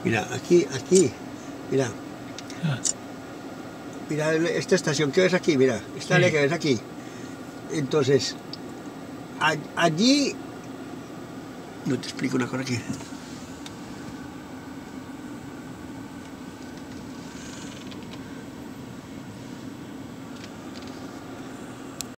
Mira, aquí, mira. Ah, Mira esta estación que ves aquí, mira, esta sí. área que ves aquí. Entonces, allí, no te explico una cosa que